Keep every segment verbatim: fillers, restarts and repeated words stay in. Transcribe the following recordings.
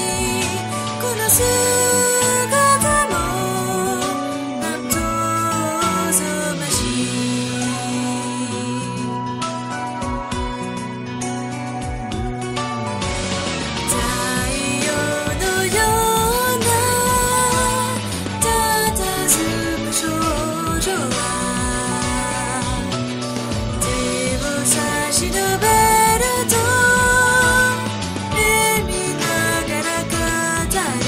この姿もなんとぞましい。太陽のような佇む少女は手を差し伸べると目見ながら語る。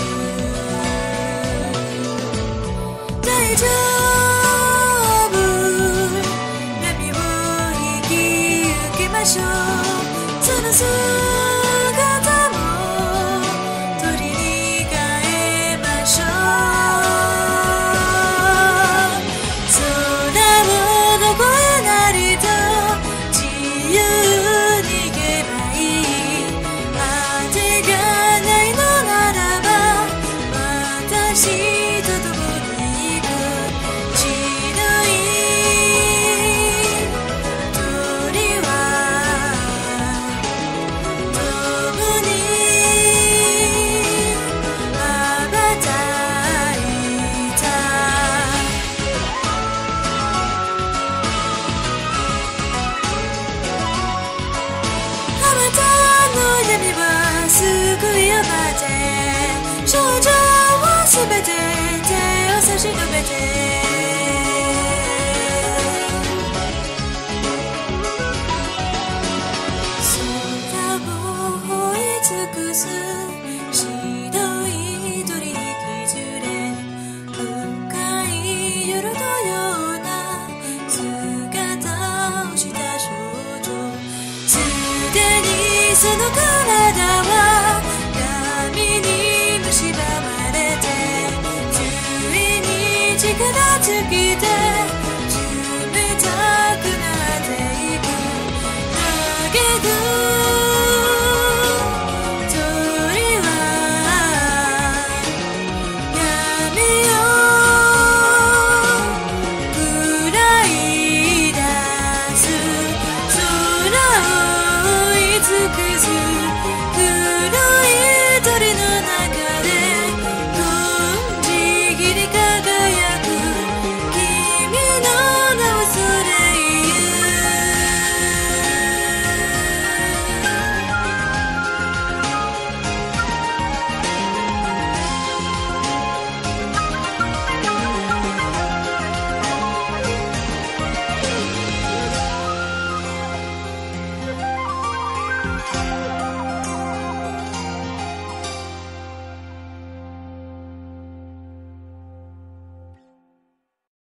大丈夫、波を引き受けましょう。その姿も鳥に変えましょう。空をどこへなりと自由に行けばいい。当てがないのならば私と共に行く。血のいい鳥は共に羽ばたいた。あなたの闇は救いを待て。少女はすべて手を差し伸べて。空を追い尽くす白い鳥に削れ。深い夜のような姿をした少女。すでにその体は闇に蝕まれてついに力尽き